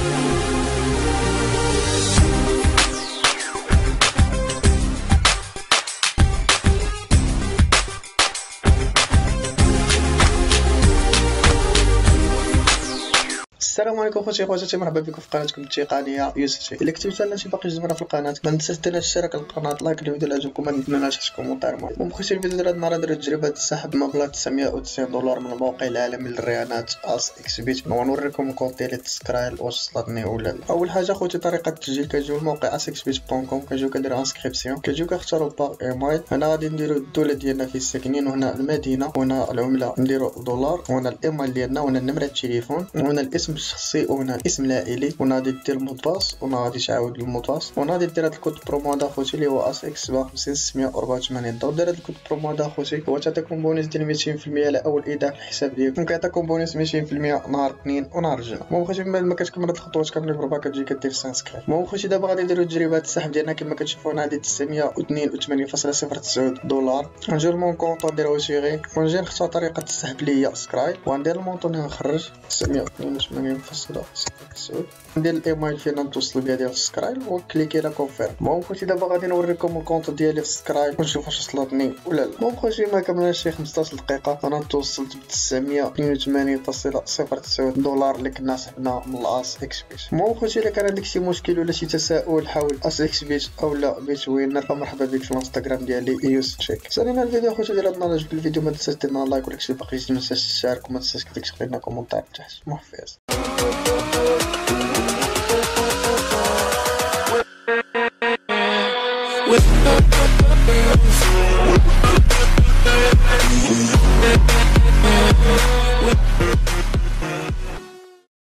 السلام عليكم خوتي خواتاتي، مرحبا بكم في قناتكم التقنيه يوسف. الا كنتي مثلا شي باقي جديد في القناه، ما تنساش دير الاشتراك للقناه، لايك الفيديو الا عجبكم، ما تنساوش تحط كومونتير. المهم خوتي، الفيديو ديال هاد النهار درت تجربه سحب مبلغ $990 من الموقع العالمي للرهانات اس اكس بيت. ونوريكم الكود ديالي تسكرايل واش وصلتني ولا لا. اول حاجه خوتي، طريقه التسجيل كتجيو الموقع asxbit.com، كتجيو كديروا انسكريبسيون، كتجيو كتختاروا باغ ايميل. هنا غادي نديروا الدوله ديالنا فين ساكنين، وهنا المدينه، وهنا العمله نديروا دولار، وهنا الايميل ديالنا، وهنا نمره التليفون، وهنا الاسم الشخصي، وهنا الاسم العائلي، وهنا غادي دير المود باس، وهنا غادي تعاود المود باس، وهنا غادي دير هاد الكود برومو هذا خوتي اللي هو ASX50684. دابا دير هاد الكود برومو هذا خوتي، هو تعطيكم بونيس ديال 200% على اول ايداع في الحساب ديالكم، كيعطيكم بونيس 200% نهار اثنين ونهار الجمعه. المهم خوتي، من بعد ما كتكمل هاد الخطوات كاملين بربا كتجي كدير سانسكريب. المهم خوتي، دابا غادي نديرو تجربه السحب ديالنا كما كتشوفوا. هنا عندي $982.09. نجي للمون كونط نديرو شيغي، ونجي نختار طريقه السحب اللي هي سكرايل، وندير المونطون اللي نخرج 982.09. ندير الايميل فين نتوصل بها ديال سكرايل، وكليكي لا كونفيرم. المهم خوتي، دابا غادي نوريكم الكونط ديالي في سكرايل ونشوف واش وصلتني ولا لا. المهم خوتي، ما كملناش شي 15 دقيقه انا توصلت ب $982.09 اللي كنا سحبنا من الاس اكس بيت. المهم خوتي، الا كان عندك شي مشكل ولا شي تساؤل حول اس اكس بيت او لا بيت وينر، فمرحبا بك في الانستغرام ديالي يوسف تشيك. سالينا الفيديو خوتي ديال هاد عجبك الفيديو، ما تنساش دير لنا لايك، ولا كشي باقي جديد ما تنساش تشارك، وما تنساش تكتب لنا كومونتير تحت. محفز. With